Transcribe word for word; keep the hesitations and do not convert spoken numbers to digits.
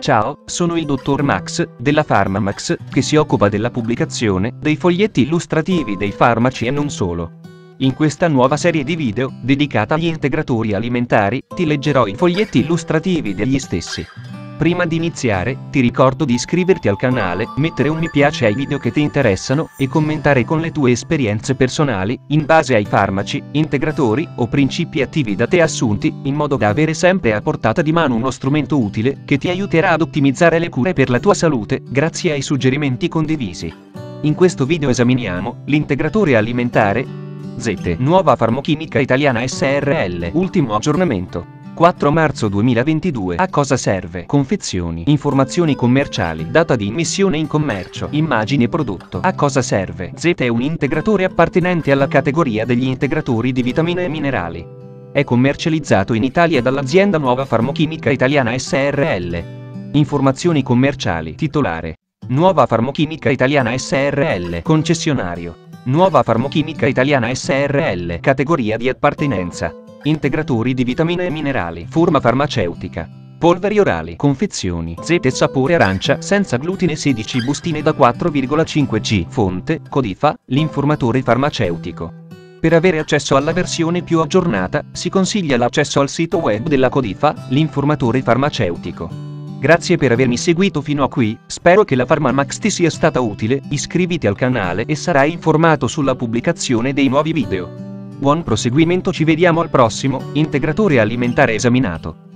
Ciao, sono il dottor Max, della Pharmamax, che si occupa della pubblicazione dei foglietti illustrativi dei farmaci e non solo. In questa nuova serie di video, dedicata agli integratori alimentari, ti leggerò i foglietti illustrativi degli stessi. Prima di iniziare, ti ricordo di iscriverti al canale, mettere un mi piace ai video che ti interessano, e commentare con le tue esperienze personali, in base ai farmaci, integratori, o principi attivi da te assunti, in modo da avere sempre a portata di mano uno strumento utile, che ti aiuterà ad ottimizzare le cure per la tua salute, grazie ai suggerimenti condivisi. In questo video esaminiamo l'integratore alimentare Z, Nuova Farmochimica Italiana S R L, ultimo aggiornamento. quattro marzo duemilaventidue. A cosa serve? Confezioni, informazioni commerciali, data di immissione in commercio, immagini e prodotto. A cosa serve? Z è un integratore appartenente alla categoria degli integratori di vitamine e minerali. È commercializzato in Italia dall'azienda Nuova Farmochimica Italiana S R L. Informazioni commerciali. Titolare: Nuova Farmochimica Italiana S R L. Concessionario: Nuova Farmochimica Italiana S R L. Categoria di appartenenza: integratori di vitamine e minerali. Forma farmaceutica: polveri orali. Confezioni: Z sapore arancia, senza glutine, sedici bustine da quattro virgola cinque grammi. Fonte: Codifa, l'informatore farmaceutico. Per avere accesso alla versione più aggiornata, si consiglia l'accesso al sito web della Codifa, l'informatore farmaceutico. Grazie per avermi seguito fino a qui, spero che la Pharmamax ti sia stata utile, iscriviti al canale e sarai informato sulla pubblicazione dei nuovi video. Buon proseguimento, ci vediamo al prossimo integratore alimentare esaminato.